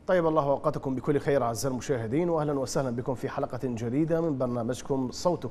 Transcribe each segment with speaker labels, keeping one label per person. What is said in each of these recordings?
Speaker 1: طيب الله أوقاتكم بكل خير أعزائي المشاهدين، وأهلا وسهلا بكم في حلقة جديدة من برنامجكم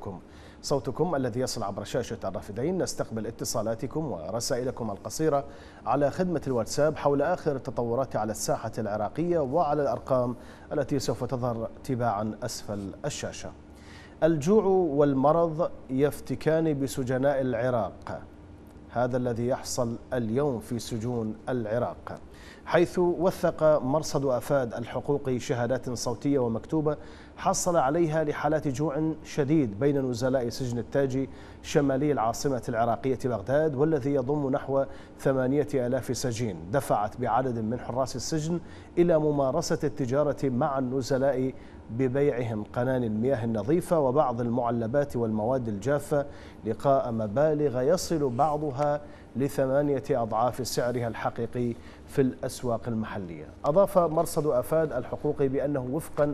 Speaker 1: صوتكم الذي يصل عبر شاشة الرافدين. نستقبل اتصالاتكم ورسائلكم القصيرة على خدمة الواتساب حول آخر التطورات على الساحة العراقية وعلى الأرقام التي سوف تظهر تباعا أسفل الشاشة. الجوع والمرض يفتكان بسجناء العراق، هذا الذي يحصل اليوم في سجون العراق، حيث وثق مرصد أفاد الحقوقي شهادات صوتية ومكتوبة حصل عليها لحالات جوع شديد بين نزلاء سجن التاجي شمالي العاصمة العراقية بغداد، والذي يضم نحو 8000 سجين، دفعت بعدد من حراس السجن إلى ممارسة التجارة مع النزلاء ببيعهم قناني المياه النظيفة وبعض المعلبات والمواد الجافة لقاء مبالغ يصل بعضها ل8 أضعاف سعرها الحقيقي في الأسواق المحلية. أضاف مرصد أفاد الحقوقي بأنه وفقا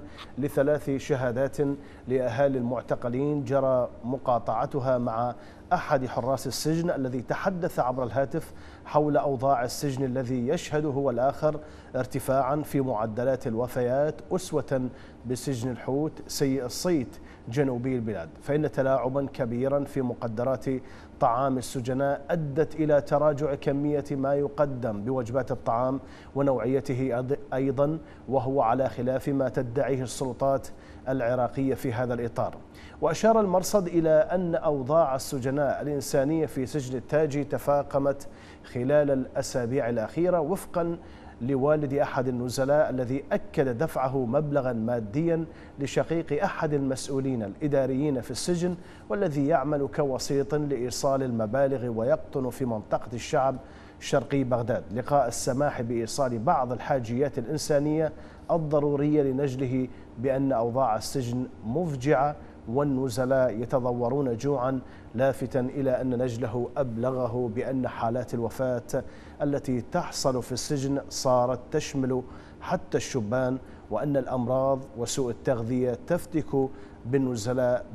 Speaker 1: ل3 شهادات لأهالي المعتقلين جرى مقاطعتها مع أحد حراس السجن الذي تحدث عبر الهاتف حول أوضاع السجن الذي يشهد هو الآخر ارتفاعا في معدلات الوفيات أسوة بسجن الحوت سيء الصيت جنوبي البلاد، فإن تلاعبا كبيرا في مقدرات طعام السجناء أدت إلى تراجع كمية ما يقدم بوجبات الطعام ونوعيته أيضا، وهو على خلاف ما تدعيه السلطات العراقية في هذا الإطار. وأشار المرصد إلى أن أوضاع السجناء الإنسانية في سجن التاجي تفاقمت خلال الأسابيع الأخيرة، وفقا لوالد أحد النزلاء الذي أكد دفعه مبلغا ماديا لشقيق أحد المسؤولين الإداريين في السجن، والذي يعمل كوسيط لإيصال المبالغ ويقطن في منطقة الشعب شرقي بغداد لقاء السماح بإيصال بعض الحاجيات الإنسانية الضرورية لنجله، بأن أوضاع السجن مفجعة والنزلاء يتضورون جوعا، لافتا إلى أن نجله أبلغه بأن حالات الوفاة التي تحصل في السجن صارت تشمل حتى الشبان، وأن الأمراض وسوء التغذية تفتك بالنزلاء.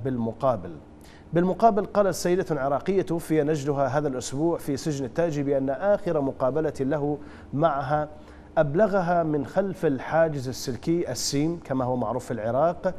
Speaker 1: بالمقابل قالت سيدة عراقية توفي نجلها هذا الأسبوع في سجن التاجي بأن آخر مقابلة له معها أبلغها من خلف الحاجز السلكي السيم كما هو معروف في العراق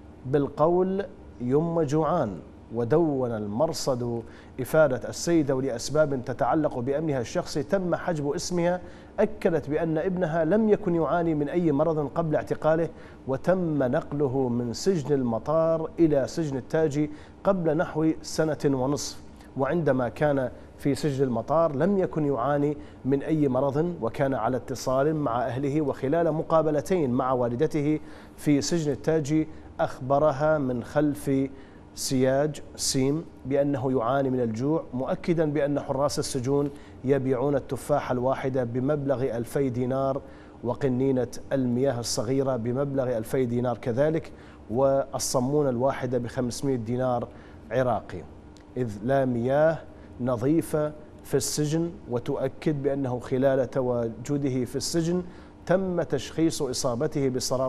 Speaker 1: بالقول يم جوعان. ودون المرصد إفادة السيدة ولأسباب تتعلق بأمنها الشخصي تم حجب اسمها، أكدت بأن ابنها لم يكن يعاني من أي مرض قبل اعتقاله، وتم نقله من سجن المطار إلى سجن التاجي قبل نحو 1.5 سنة، وعندما كان في سجن المطار لم يكن يعاني من أي مرض، وكان على اتصال مع أهله، وخلال مقابلتين مع والدته في سجن التاجي أخبرها من خلف سياج سيم بأنه يعاني من الجوع، مؤكدا بأن حراس السجون يبيعون التفاحة الواحدة بمبلغ 2000 دينار وقنينة المياه الصغيرة بمبلغ 2000 دينار كذلك، والصمونة الواحدة ب500 دينار عراقي، إذ لا مياه نظيفة في السجن. وتؤكد بأنه خلال تواجده في السجن تم تشخيص إصابته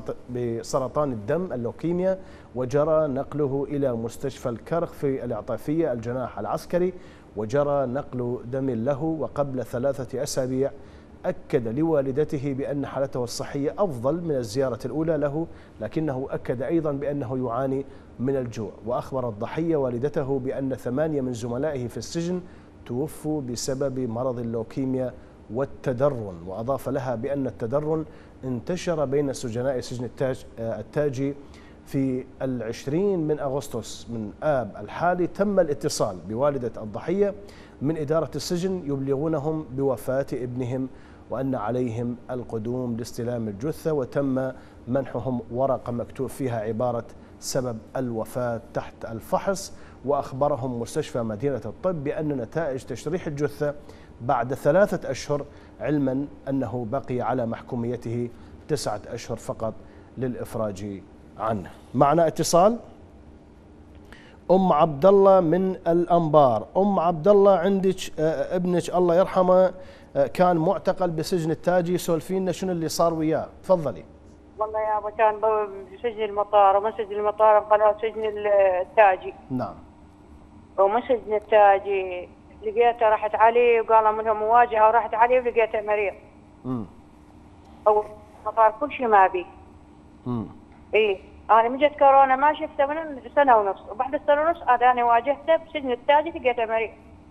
Speaker 1: بسرطان الدم اللوكيميا، وجرى نقله إلى مستشفى الكرخ في الإعطافية الجناح العسكري، وجرى نقل دم له. وقبل 3 أسابيع أكد لوالدته بأن حالته الصحية أفضل من الزيارة الأولى له، لكنه أكد أيضا بأنه يعاني من الجوع. وأخبر الضحية والدته بأن 8 من زملائه في السجن توفوا بسبب مرض اللوكيميا والتدرن، وأضاف لها بأن التدرن انتشر بين سجناء سجن التاجي في 20 من أغسطس من آب الحالي. تم الاتصال بوالدة الضحية من إدارة السجن يبلغونهم بوفاة ابنهم وأن عليهم القدوم لاستلام الجثة، وتم منحهم ورقة مكتوب فيها عبارة سبب الوفاة تحت الفحص. وأخبرهم مستشفى مدينة الطب بأن نتائج تشريح الجثة بعد 3 أشهر، علما أنه بقي على محكوميته 9 أشهر فقط للإفراج عنه. معنا اتصال. أم عبد الله من الأنبار. أم عبد الله، عندك ابنك الله يرحمه كان معتقل بسجن التاجي، سولفينا شنو اللي صار وياه، تفضلي.
Speaker 2: والله يا ابو كان بسجن المطار، ومن سجن المطار انقلوا سجن التاجي.
Speaker 1: نعم.
Speaker 2: ومن سجن التاجي لقيته رحت عليه وقال منهم مواجهه، ورحت عليه ولقيته مريض. المطار كل شيء ما ابي. اي انا من جت كورونا ما شفته من سنه ونص، وبعد السنه ونص انا واجهته بسجن التاجي لقيته مريض.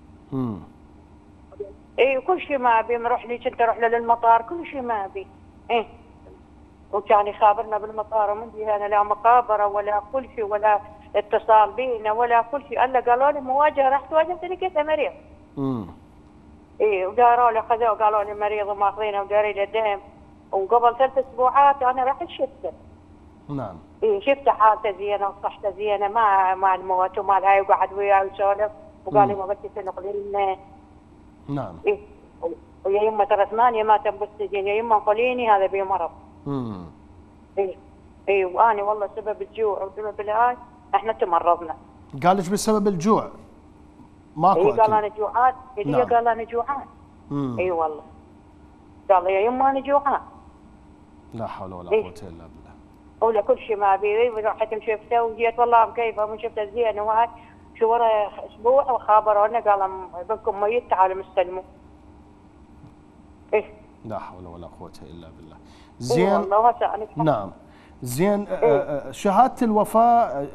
Speaker 2: اي كل شيء ما ابي، نروح لي كنت اروح له للمطار كل شيء ما ابي. ايه وكان يخابرنا بالمطار ومن انا لا مقابره ولا كل شيء ولا اتصال بينا ولا كل شيء، الا قالوا لي مواجهه، رحت واجهته لقيته مريض. ايه وداروا لي خذوه قالوا لي مريض وماخذينه وداري له دم، وقبل 3 اسبوعات انا رحت شفته.
Speaker 1: نعم.
Speaker 2: ايه شفته حالته زينه وصحته زينه مع الموت ومع هاي، وقعد وياي وسولف وقال لي ما بدي تنقلي لنا.
Speaker 1: نعم.
Speaker 2: ايه ويا يمه ترى 8 ماتوا بالسجن، يا يمه انقليني هذا بيه مرض. ايه وانا والله سبب الجوع وسبب الهاي احنا تمرضنا.
Speaker 1: قال لك بسبب الجوع؟ ماكو
Speaker 2: اي قال انا جوعان. نعم. قال انا جوعان. اي والله قال يا يمه انا جوعان.
Speaker 1: لا حول ولا قوه الا بالله.
Speaker 2: ولا كل شيء ما ابي، رحت شفته وجيت والله مكيفه من شفته زين وهاي، شو ورا اسبوع وخابرونا قال ابنكم ميت تعالوا مستلموا. ايه
Speaker 1: لا حول ولا قوه الا بالله. زين.
Speaker 2: والله
Speaker 1: نعم. زين. شهاده الوفاه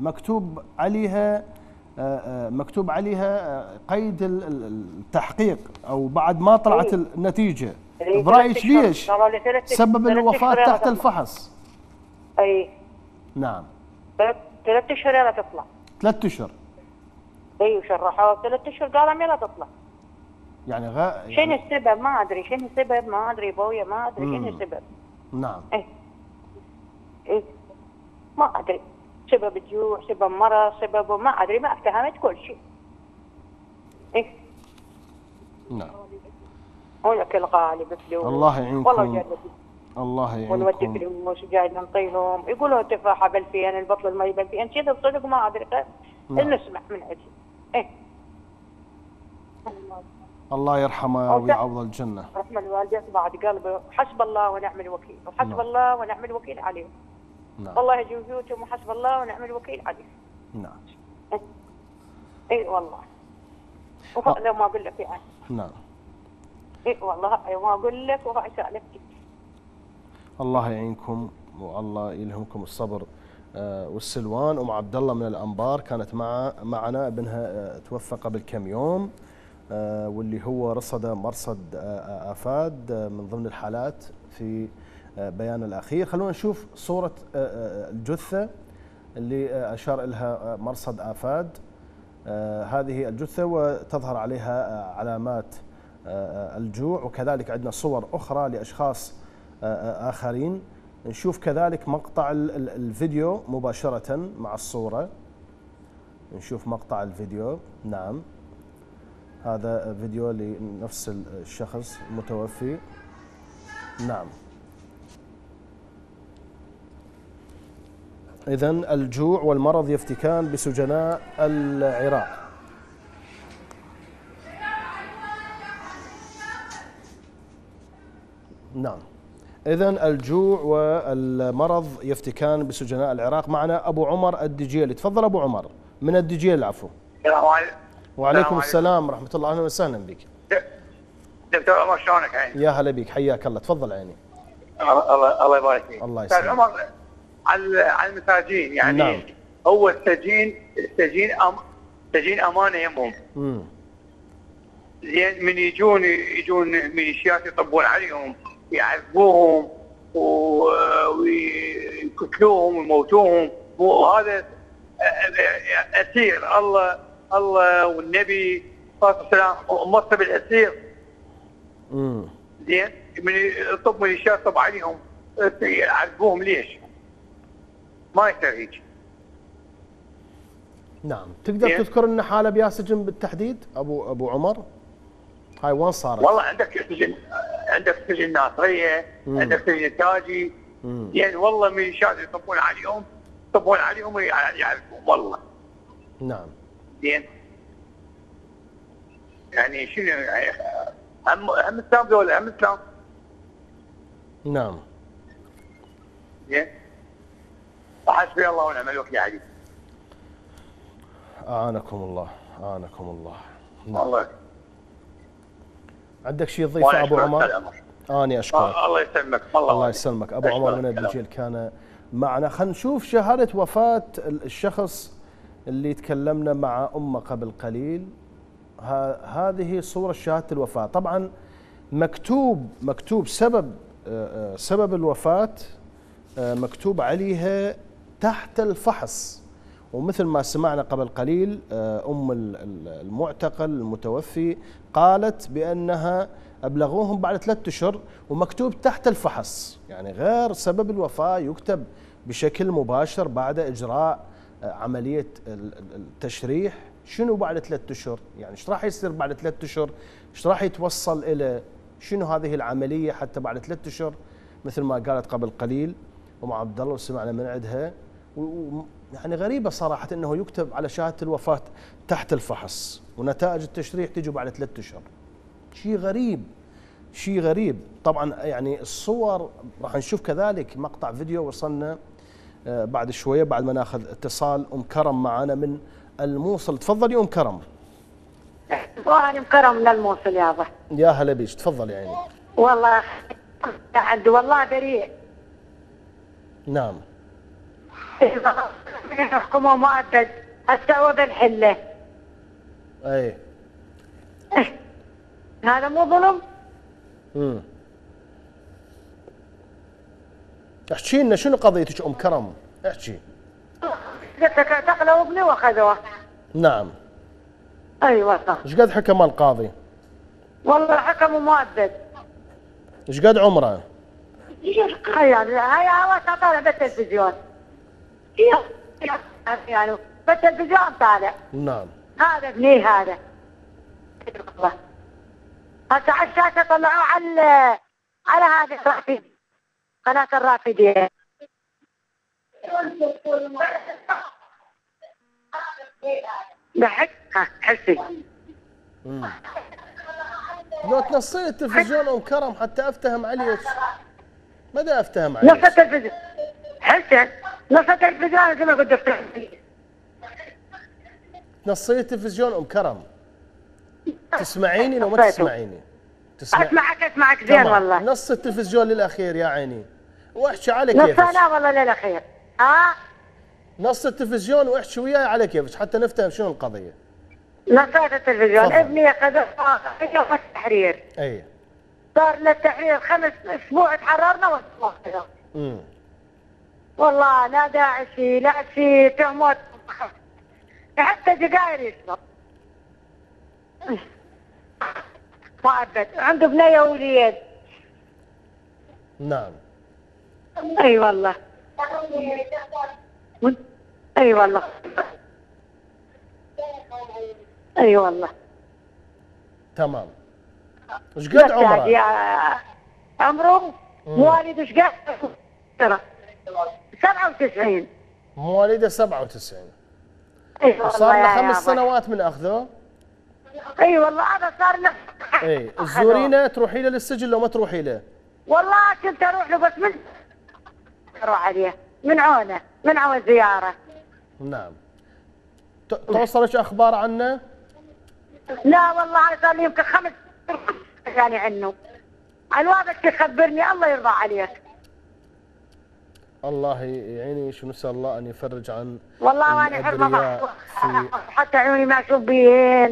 Speaker 1: مكتوب عليها قيد التحقيق، او بعد ما طلعت النتيجه. برايك ليش سبب الوفاه تحت الفحص؟
Speaker 2: اي
Speaker 1: نعم.
Speaker 2: 3 اشهر يلا تطلع.
Speaker 1: 3 اشهر.
Speaker 2: اي وشرحوها 3 اشهر قالوا يلا تطلع.
Speaker 1: يعني
Speaker 2: شنو السبب؟ ما ادري شنو السبب، ما ادري ابويا ما ادري شنو السبب.
Speaker 1: نعم.
Speaker 2: ايه ما ادري سبب الجوع، سبب مرض، سببه ما ادري، ما افتهمت كل شيء. ايه
Speaker 1: نعم.
Speaker 2: ولك الغالي بفلوس.
Speaker 1: الله يعينكم.
Speaker 2: والله جنبي.
Speaker 1: الله يعينكم.
Speaker 2: ونودي فلوس وجاي نعطيهم، يقولوا تفاحه ب2000 البطل المي ب2000 كذا بصدق ما ادري. نسمع من عندي. ايه
Speaker 1: الله يرحمه ويعوض الجنه.
Speaker 2: رحم الوالدين بعد قلبه، حسب الله ونعم الوكيل، وحسب الله ونعم الوكيل عليهم.
Speaker 1: نعم.
Speaker 2: الله يجي بيوتهم وحسب الله ونعم الوكيل عليهم.
Speaker 1: نعم.
Speaker 2: اي والله. وهذا ما اقول لك يعني.
Speaker 1: نعم.
Speaker 2: اي والله ما اقول لك، وهاي سالفتي.
Speaker 1: الله يعينكم والله يلهمكم الصبر والسلوان. ام عبد الله من الانبار كانت معنا، ابنها توفى قبل كم يوم، واللي هو رصد مرصد آفاد من ضمن الحالات في بيان الأخير. خلونا نشوف صورة الجثة اللي أشار لها مرصد آفاد. هذه الجثة وتظهر عليها علامات الجوع، وكذلك عندنا صور أخرى لأشخاص آخرين. نشوف كذلك مقطع الفيديو مباشرة مع الصورة. نشوف مقطع الفيديو. نعم. هذا فيديو لنفس الشخص المتوفي. نعم. إذن الجوع والمرض يفتكان بسجناء العراق. نعم. إذن الجوع والمرض يفتكان بسجناء العراق. معنا أبو عمر الدجيلي. تفضل أبو عمر من الدجيل. العفو.
Speaker 3: السلام عليكم.
Speaker 1: وعليكم السلام ورحمة الله. أهلا وسهلا بك
Speaker 3: دكتور عمر، شلونك عيني؟
Speaker 1: يا هلا بك، حياك الله. تفضل عيني.
Speaker 3: الله يبارك فيك.
Speaker 1: الله يسلمك.
Speaker 3: عمر، على المساجين يعني.
Speaker 1: نعم.
Speaker 3: هو السجين امانه يمهم. زين من يجون ميليشيات يطبون عليهم، يعذبوهم ويقتلوهم ويموتوهم، وهذا اسير. الله والنبي صلى الله عليه وسلم مرتب الاسير. زين من يطب ميليشيات طب عليهم يعذبوهم ليش؟ ما يصير هيك.
Speaker 1: نعم. تقدر تذكر لنا حاله بيا سجن بالتحديد ابو عمر؟ هاي وين صارت؟
Speaker 3: والله عندك سجن ناصريه، عندك سجن التاجي. يعني والله ميليشيات يطبون عليهم ويعذبوهم والله.
Speaker 1: نعم.
Speaker 3: زين يعني شنو يعني هم اسلام ذولا هم اسلام.
Speaker 1: نعم.
Speaker 3: زين وحسبي الله ونعم الوكيل عليك.
Speaker 1: اعانكم الله. اعانكم الله.
Speaker 3: نعم. والله.
Speaker 1: عندك شيء تضيفه ابو عمر؟ أنا أشكرك.
Speaker 3: الله يسلمك.
Speaker 1: الله يسلمك. أبو عمر من الدجيل كان معنا. خلينا نشوف شهادة وفاة الشخص اللي تكلمنا مع أمه قبل قليل. هذه صورة شهادة الوفاة. طبعا مكتوب سبب الوفاة، مكتوب عليها تحت الفحص. ومثل ما سمعنا قبل قليل أم المعتقل المتوفي قالت بأنها أبلغوهم بعد 3 أشهر، ومكتوب تحت الفحص، يعني غير سبب الوفاة يكتب بشكل مباشر بعد إجراء عملية التشريح. شنو بعد 3 أشهر؟ يعني ايش راح يصير بعد 3 أشهر؟ ايش راح يتوصل إلى شنو هذه العملية حتى بعد 3 أشهر مثل ما قالت قبل قليل أم عبد الله وسمعنا من عندها. يعني غريبة صراحة أنه يكتب على شهادة الوفاة تحت الفحص ونتائج التشريح تجي بعد 3 أشهر. شيء غريب. طبعا يعني الصور راح نشوف كذلك مقطع فيديو وصلنا بعد شوية بعد ما ناخذ اتصال. أم كرم معنا من الموصل. تفضلي أم كرم.
Speaker 2: وأنا أم كرم من الموصل يابا.
Speaker 1: يا هلا بيش. تفضلي يعني.
Speaker 2: والله عندي والله بريء.
Speaker 1: نعم.
Speaker 2: يحكموا مؤبد هسه وبالحله.
Speaker 1: اي
Speaker 2: هذا مو ظلم؟
Speaker 1: احكي لنا شنو قضيتك ام كرم؟ احكي.
Speaker 2: قلت لك اعتقلوا ابني واخذوه.
Speaker 1: نعم.
Speaker 2: اي والله.
Speaker 1: ايش قد حكم القاضي؟
Speaker 2: والله حكموا مؤبد.
Speaker 1: ايش قد عمره؟
Speaker 2: يعني هاي هوا طالع بالتلفزيون. يعني بالتلفزيون طالع.
Speaker 1: نعم.
Speaker 2: هذا ابني هذا. هسه على الشاشة طلعوه على هذا الرافد، قناة الرافدية. ضحك حسي.
Speaker 1: لو تنصين التلفزيون ام كرم حتى افتهم عليك. ماذا افتهم عليك؟
Speaker 2: نص التلفزيون حسن، نص التلفزيون زي ما قلت لك.
Speaker 1: تنصين التلفزيون ام كرم. تسمعيني لو ما تسمعيني؟
Speaker 2: اسمعك زين والله.
Speaker 1: نص التلفزيون للاخير يا عيني واحكي على كيفك.
Speaker 2: نص لا والله للاخير.
Speaker 1: نص التلفزيون واحكي وياي على كيفك حتى نفتهم شنو القضيه.
Speaker 2: نصيت التلفزيون. ابني اخذ يوم التحرير.
Speaker 1: اي
Speaker 2: صار للتحرير 5 أسبوع تحررنا واسبوع. والله لا داعشي لا شيء تهمات حتى جقاير يشرب. مؤبد عنده بنيه ووليد.
Speaker 1: نعم.
Speaker 2: اي والله. اي والله. اي والله.
Speaker 1: تمام. ايش قد عمره؟
Speaker 2: عمره مواليد ايش قد؟ 97.
Speaker 1: مواليده 97.
Speaker 2: اي والله.
Speaker 1: صار له 5 سنوات من اخذه.
Speaker 2: اي والله هذا صار له.
Speaker 1: اي تزورينه تروحي له للسجن لو ما تروحي له؟
Speaker 2: والله كنت اروح له بس من اروح عليه من عون زياره.
Speaker 1: نعم. توصلك اخبار عنه؟
Speaker 2: لا والله صار لي يمكن 5 يعني عنه. الوالد تخبرني الله يرضى عليك.
Speaker 1: الله يعيني. نسال الله ان يفرج عن
Speaker 2: والله وانا حرمه حتى عيوني ما اشوف بيهن.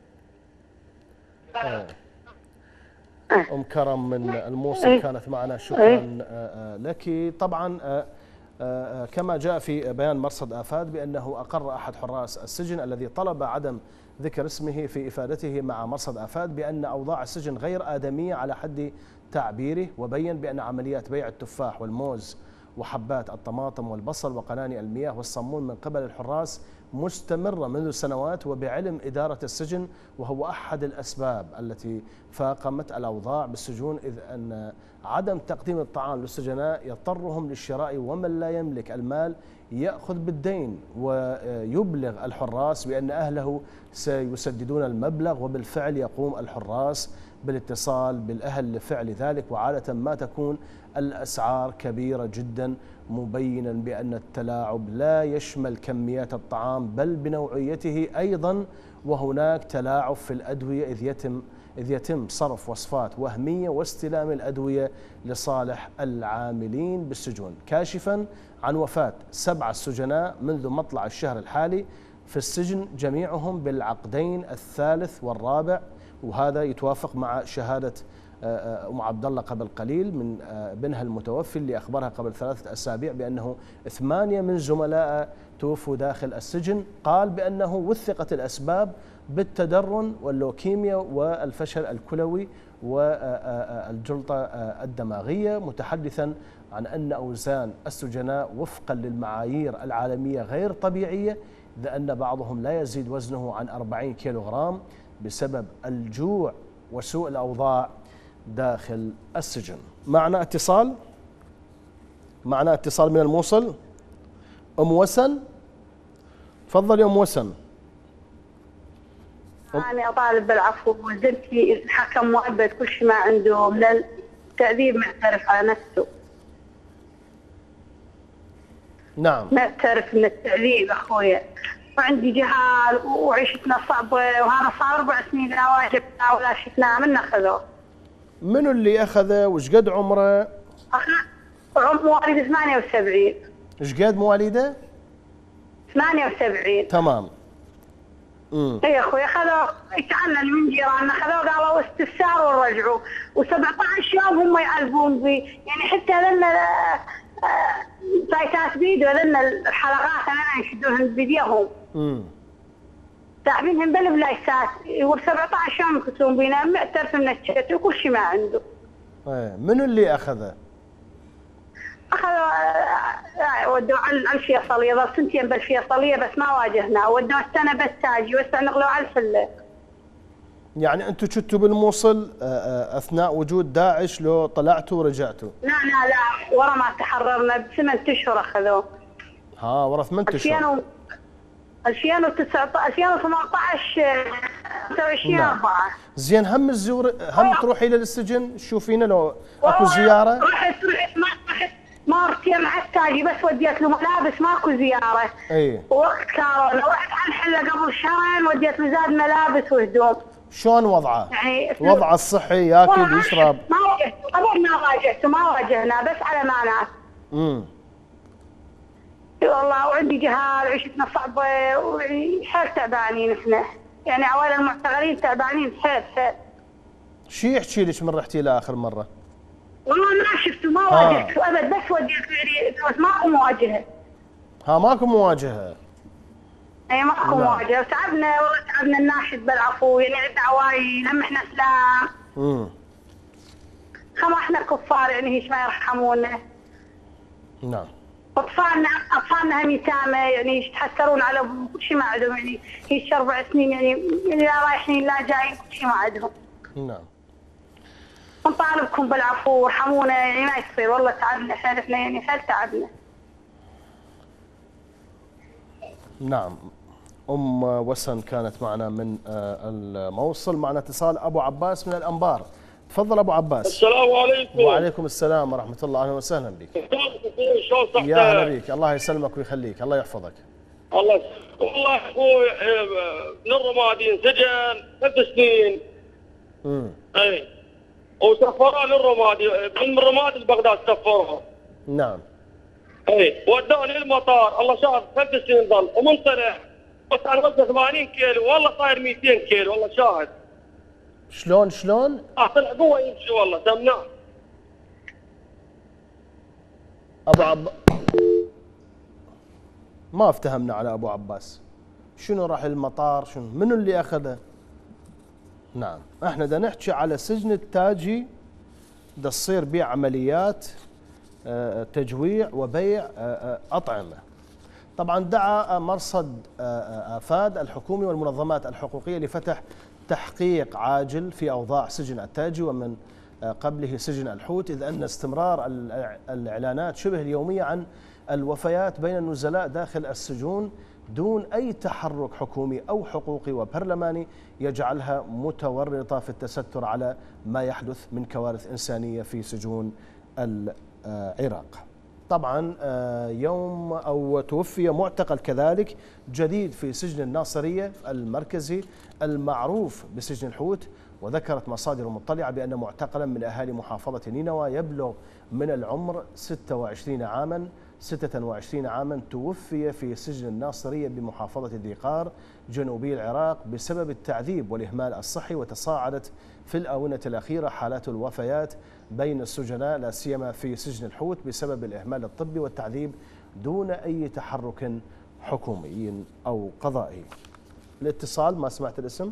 Speaker 1: ام كرم من الموصل كانت معنا. شكرا لك. طبعا كما جاء في بيان مرصد آفاد بأنه أقر أحد حراس السجن الذي طلب عدم ذكر اسمه في إفادته مع مرصد آفاد بأن أوضاع السجن غير آدمية على حد تعبيره، وبين بأن عمليات بيع التفاح والموز وحبات الطماطم والبصل وقناني المياه والصمون من قبل الحراس مستمرة منذ سنوات وبعلم إدارة السجن، وهو أحد الأسباب التي فاقمت الأوضاع بالسجون، إذ أن عدم تقديم الطعام للسجناء يضطرهم للشراء، ومن لا يملك المال يأخذ بالدين، ويبلغ الحراس بأن أهله سيسددون المبلغ، وبالفعل يقوم الحراس بالاتصال بالأهل لفعل ذلك، وعادة ما تكون الأسعار كبيرة جدا، مبينا بأن التلاعب لا يشمل كميات الطعام بل بنوعيته أيضا، وهناك تلاعب في الأدوية إذ يتم إذ يتم صرف وصفات وهمية واستلام الأدوية لصالح العاملين بالسجون، كاشفا عن وفاة 7 سجناء منذ مطلع الشهر الحالي في السجن، جميعهم بالعقدين الثالث والرابع. وهذا يتوافق مع شهادة أم عبد الله قبل قليل من بنها المتوفي، اللي أخبرها قبل 3 أسابيع بأنه 8 من زملائه توفوا داخل السجن. قال بأنه وثقت الأسباب بالتدرن واللوكيميا والفشل الكلوي والجلطة الدماغية، متحدثا عن أن أوزان السجناء وفقا للمعايير العالمية غير طبيعية، لأن بعضهم لا يزيد وزنه عن 40 كيلوغرام بسبب الجوع وسوء الأوضاع داخل السجن. معنا اتصال من الموصل. أم وسن، تفضلي أم وسن.
Speaker 4: أنا أطالب بالعفو، وزرتي الحكم مؤبد كل شيء ما عنده من التأديب، معترف على نفسه.
Speaker 1: نعم.
Speaker 4: معترف من التأديب أخويا، وعندي جهال وعيشتنا صعبة، وهذا صار 4 سنين لا واجبنا ولا شفناه من أخذوه.
Speaker 1: منو اللي أخذه وش قد عمره؟
Speaker 4: مواليد 78.
Speaker 1: ايش قد مواليده؟
Speaker 4: 78.
Speaker 1: تمام.
Speaker 4: اي اخوي خذوا، يتعنن من جيراننا، خذوا قالوا استفسار ورجعوا، و17 يوم هم يعلبون بي، يعني حتى هذنا سايتات بيدو، هذنا الحلقات هذنا يشدوهن بيديهم. ساحبينهم بالبلايسات، و17 يوم يكسرون بينا، معترف من الشت وكل شيء ما عنده.
Speaker 1: ايه، منو اللي اخذه؟
Speaker 4: اخذوا ودوا على الفيصليه، ظل 2 سنين بالفيصليه بس ما واجهنا، ودوا السنه بس تاجي واستنقلوا على الفله.
Speaker 1: يعني انتم كنتوا بالموصل اثناء وجود داعش لو طلعتوا ورجعتوا؟
Speaker 4: لا ورا ما تحررنا ب8 اشهر اخذوه.
Speaker 1: ورا 8 اشهر.
Speaker 4: 2019 2018 25 4.
Speaker 1: زين، هم تروحي للسجن تشوفينا لو اكو زياره؟
Speaker 4: رحت مرتين مع التاجي، بس وديت له ملابس، ماكو زياره.
Speaker 1: اي.
Speaker 4: وقت كورونا رحت على الحله قبل شهرين، وديت له زاد ملابس وهدوم.
Speaker 1: شلون وضعه؟
Speaker 4: يعني
Speaker 1: وضعه الصحي، ياكل يشرب؟
Speaker 4: ما واجهته، قبل ما واجهته ما واجهنا، بس على مانات. والله وعندي جهال، عيشتنا صعبه، وحيل تعبانين احنا، يعني عوائل المعتقلين تعبانين حيل.
Speaker 1: شو يحكي لك من رحتي له اخر مره؟
Speaker 4: والله ما شفته، ما واجهته ابد، بس وديت يعني ماكو مواجهه.
Speaker 1: ماكو مواجهه.
Speaker 4: اي ماكو مواجهه، وتعبنا والله، تعبنا الناشد بالعفو، يعني عندنا عوايل، هم احنا اسلام. خما احنا كفار، يعني هيش ما يرحمونا.
Speaker 1: نعم.
Speaker 4: اطفالنا هم يتامى، يعني يتحسرون على كل شيء ما عندهم، يعني هيش 4 سنين، يعني لا رايحين لا جايين، كل شيء ما عندهم.
Speaker 1: نعم.
Speaker 4: نطالبكم بالعفو وارحمونا، يعني ما يصير، والله تعبنا احنا يعني حيل تعبنا.
Speaker 1: نعم. أم وسن كانت معنا من الموصل. معنا اتصال أبو عباس من الأنبار. تفضل أبو عباس.
Speaker 5: السلام عليكم.
Speaker 1: وعليكم السلام ورحمة الله، أهلا وسهلا بك.
Speaker 5: شلون صحتك؟
Speaker 1: يا هلا بك، الله يسلمك ويخليك، الله يحفظك.
Speaker 5: الله والله أخوي من الرمادي انسجن 3 سنين. اي. وسفروه للرمادي، من الرمادي لبغداد سفروه.
Speaker 1: نعم.
Speaker 5: اي، ودوني المطار، الله شاهد 3 سنين ظل، ومن طلع كان وزنه 80 كيلو، والله صاير 200 كيلو، والله شاهد.
Speaker 1: شلون؟
Speaker 5: طلع قوه يمشي، والله سمناه.
Speaker 1: ما افتهمنا على ابو عباس. شنو راح المطار؟ شنو؟ منو اللي اخذه؟ نعم، احنا دا نحكي على سجن التاجي، دا تصير بيع عمليات تجويع وبيع اطعمه. طبعا دعا مرصد آفاد الحكومي والمنظمات الحقوقيه لفتح تحقيق عاجل في اوضاع سجن التاجي ومن قبله سجن الحوت، اذ ان استمرار الاعلانات شبه اليوميه عن الوفيات بين النزلاء داخل السجون دون أي تحرك حكومي أو حقوقي وبرلماني يجعلها متورطة في التستر على ما يحدث من كوارث إنسانية في سجون العراق. طبعا يوم أو توفي معتقل كذلك جديد في سجن الناصرية المركزي المعروف بسجن الحوت، وذكرت مصادر مطلعة بأن معتقلا من أهالي محافظة نينوى يبلغ من العمر 26 عاما توفي في سجن الناصرية بمحافظة ذي قار جنوبي العراق بسبب التعذيب والإهمال الصحي. وتصاعدت في الآونة الأخيرة حالات الوفيات بين السجناء لا سيما في سجن الحوت بسبب الإهمال الطبي والتعذيب دون أي تحرك حكومي أو قضائي. الاتصال، ما سمعت الاسم.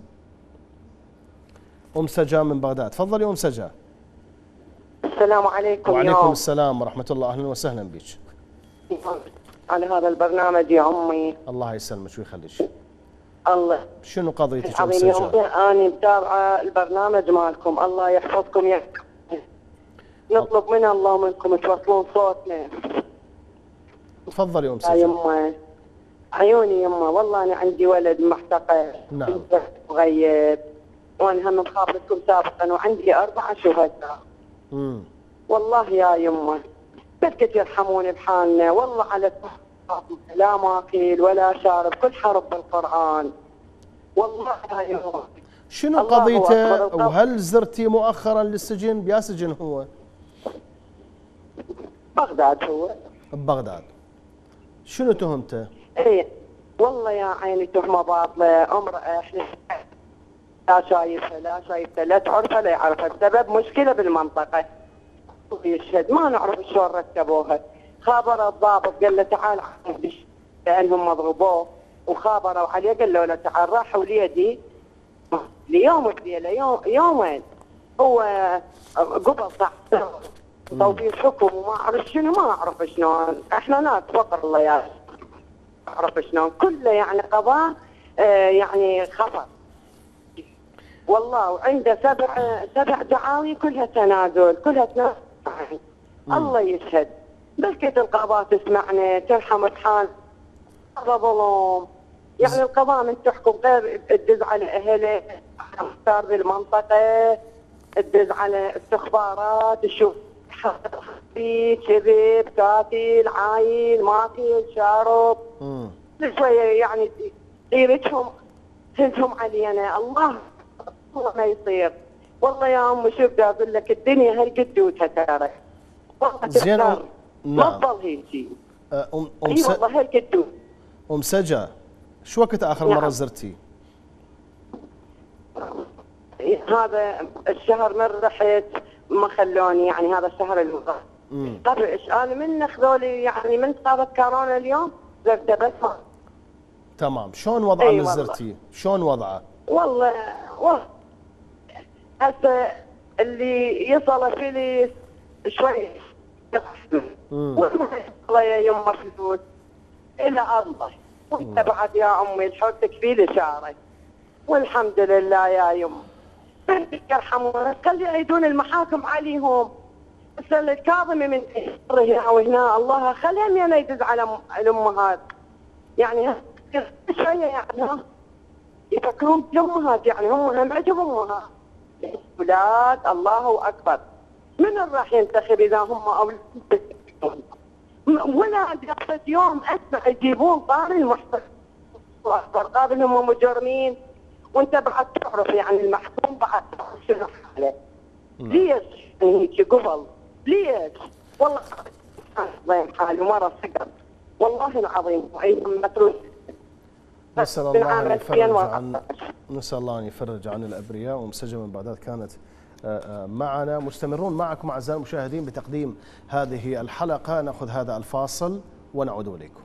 Speaker 1: أم سجا من بغداد، تفضلي أم سجا.
Speaker 6: السلام عليكم.
Speaker 1: وعليكم السلام ورحمة الله، أهلا وسهلا بك.
Speaker 6: على هذا البرنامج يا أمي.
Speaker 1: الله يسلمك ويخليك.
Speaker 6: الله.
Speaker 1: شنو قضيتك أم سجا؟
Speaker 6: أنا متابعة البرنامج مالكم، الله يحفظكم يا نطلب من الله منكم توصلون صوتنا.
Speaker 1: تفضلي أم سجا.
Speaker 6: يمه عيوني يمه، والله أنا عندي ولد محتقل.
Speaker 1: نعم.
Speaker 6: مغيب، وأنا هم مخابرتكم سابقا وعندي 4 شهداء. والله يا يمه بدك يرحموني بحالنا، والله على لا ماكل ولا شارب، كل حرب بالقرآن. والله يا يمه.
Speaker 1: شنو قضيته؟ وهل زرتي مؤخرا للسجن؟ بيا سجن هو؟
Speaker 6: بغداد هو.
Speaker 1: ببغداد. شنو تهمته؟
Speaker 6: ايه والله يا عيني تهمه باطله، امراه احنا لا شايفها لا تعرفها لا يعرفها، بسبب مشكله بالمنطقه. يشهد ما نعرف شلون رتبوها. خابر الضابط قال له تعال لانهم مضروبوه، وخابروا عليه قالوا له تعال، راحوا ليدي ليوم يومين هو قبل تحت توفير حكم وما اعرف شنو، ما اعرف شلون، احنا ناس فقر الله يا اعرف شلون، كله يعني قضاء يعني خطر. والله وعنده 7 دعاوي كلها تنازل، كلها تنازل. الله يشهد، بلكة القضاء تسمعنا ترحم بحال. هذا ظلم، يعني القضاء من تحكم غير تدز على اهله، مختار بالمنطقه، تدز على استخبارات، تشوف كذب، قاتل، عايل، ماكل، شارب. شويه يعني طيرتهم تنتم علينا. الله ما يصير. والله يا امي شوف بدي اقول لك، الدنيا هالقدوتها ترى. والله
Speaker 1: زين.
Speaker 6: نعم. ما تضل هيجي. اي والله هالقدوت.
Speaker 1: ام سجا، شو وقت اخر مره زرتي؟
Speaker 6: هذا الشهر من رحت ما خلوني، يعني هذا الشهر الماضي. انا من اخذوا لي يعني من صارت كورونا اليوم زرته بس ما.
Speaker 1: تمام، شلون وضعه من زرتي؟ شلون وضعه؟
Speaker 6: والله هسه اللي يصل فلوس شوي والله يا يمه فلوس الى الله، وانت بعد يا امي الحوت تكفي شعرك، والحمد لله يا يمه. يرحمونا، خلي يعيدون المحاكم عليهم. هسه الكاظمي من هنا وهنا، الله خليهم يدز على الامهات، يعني شويه يعني يفكرون بالامهات، يعني هم عجبهم امهات. اولاد الله اكبر، من راح ينتخب اذا هم اولاد؟ ولا قصه يوم اسمع يجيبون طاري المحترم قابل هم مجرمين، وانت بعد تعرف يعني المحكوم بعد تعرف شنو حاله. ليش يعني هيك قبل؟ ليش؟ والله ضيم حالي ومره سقط، والله العظيم. وايضا متروك. نسأل
Speaker 1: الله أن يفرج عن الأبرياء. ومسجة من بغداد كانت معنا. مستمرون معكم أعزائي المشاهدين بتقديم هذه الحلقة. نأخذ هذا الفاصل ونعود إليكم.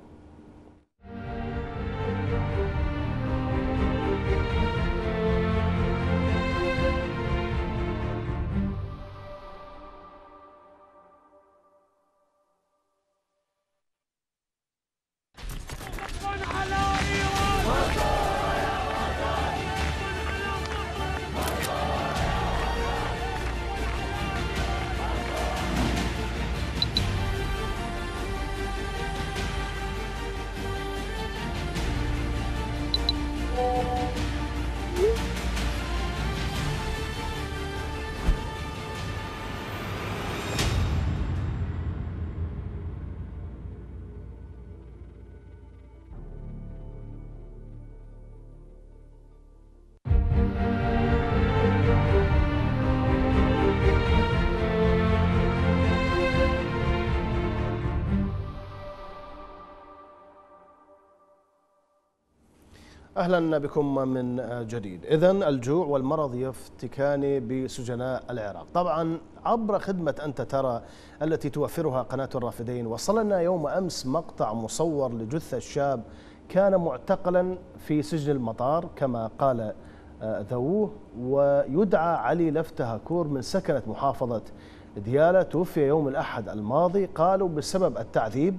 Speaker 1: أهلا بكم من جديد. إذن الجوع والمرض يفتكان بسجناء العراق. طبعا عبر خدمة أنت ترى التي توفرها قناة الرافدين وصلنا يوم أمس مقطع مصور لجثة شاب كان معتقلا في سجن المطار كما قال ذووه، ويدعى علي لفته هكور من سكنة محافظة ديالى. توفي يوم الأحد الماضي، قالوا بسبب التعذيب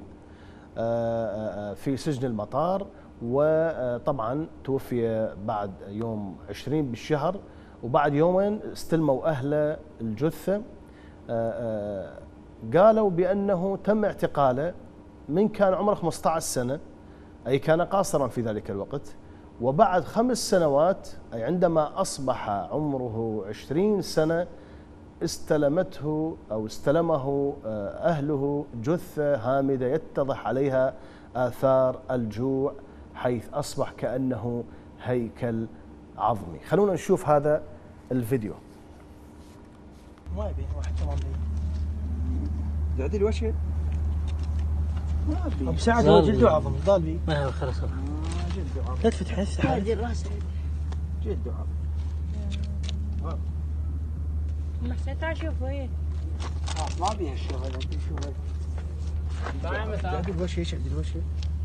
Speaker 1: في سجن المطار، وطبعا توفي بعد يوم 20 بالشهر، وبعد يومين استلموا أهل الجثة. قالوا بأنه تم اعتقاله من كان عمره 15 سنة، أي كان قاصرا في ذلك الوقت، وبعد 5 سنوات أي عندما أصبح عمره 20 سنة استلمه أهله جثة هامدة يتضح عليها آثار الجوع، حيث أصبح كأنه هيكل عظمي. خلونا نشوف هذا الفيديو.
Speaker 7: ما يبي واحد تمام بي تعديل وجهه ما ابي بساعد هو جلده عظم ضال بي ما هو خلاص جلده عظم لا تفتح افتح هذه الراس جلده عظم
Speaker 8: ما حسيت اشوف وين
Speaker 7: ما بيها الشغل انت شوف تعديل وجهه تعديل وجهه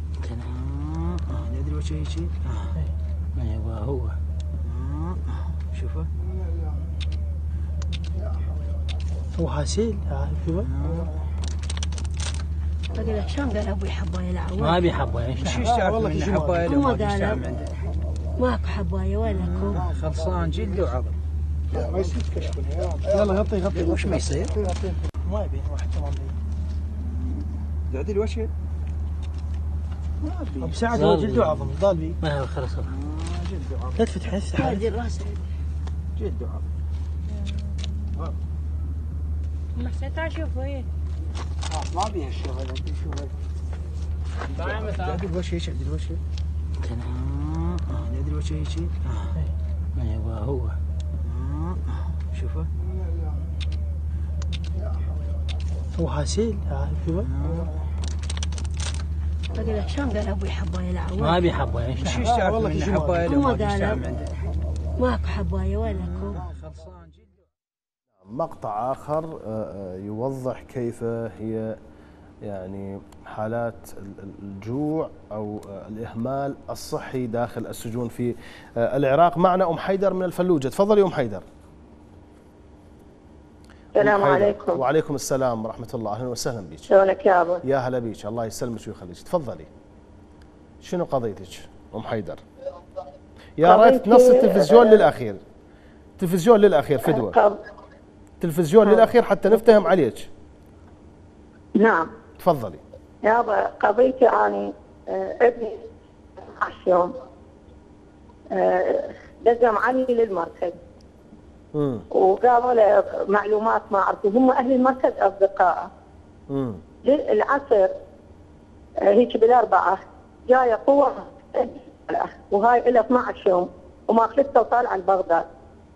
Speaker 7: تعديل وجهه هيك ايوه هو شوفه هو حاسيل عارف
Speaker 8: اقول لك شلون قال ابوي حبايه العواد
Speaker 7: ما ابي حبايه شو والله في حبايه
Speaker 8: هم قالوا ماكو حبايه وينكم
Speaker 7: خلصان جلد وعظم ما يصير تكشفونها يلا غطي وش ما يصير ما يبي واحد تمام بي تعديل وجهه ما ابي بساعد هو جلده عظم ضال بي ما هو خلاص جلده عظم لا تفتح افتح
Speaker 8: هذه الراس
Speaker 7: جلده عظم
Speaker 8: ما حسيت اشوف وين
Speaker 7: ما بيها الشغل انت شوف تعديل وجهه تعديل وجهه تعديل وجهه هيك ايوه هو شوفه هو حاسيل عارف
Speaker 8: اقول لك شلون قال ابوي حبايه العواد
Speaker 7: ما ابي حبايه شو والله في حبايه
Speaker 8: هم قالوا ماكو حبايه وينكم
Speaker 7: خلصان
Speaker 1: مقطع آخر يوضح كيف هي يعني حالات الجوع أو الإهمال الصحي داخل السجون في العراق. معنا أم حيدر من الفلوجة. تفضلي أم حيدر.
Speaker 9: السلام عليكم.
Speaker 1: وعليكم السلام ورحمة الله. أهلا وسهلا بك.
Speaker 9: شلونك يا أبو؟
Speaker 1: يا هلا بك، الله يسلمك ويخليك. تفضلي. شنو قضيتك أم حيدر؟ يا ريت نص التلفزيون للأخير. تلفزيون للأخير فدوة. تلفزيون للأخير حتى نفتهم عليك.
Speaker 9: نعم.
Speaker 1: تفضلي.
Speaker 9: يابا قضيتي أنا ابني 12 يوم دزم علي للمركز. وقالوا له معلومات ما أعرفه، هم أهل المركز أصدقائه. العصر هيك بالأربعة جاية قوة وهاي إلى 12 يوم وما خلصت وطالعة لبغداد.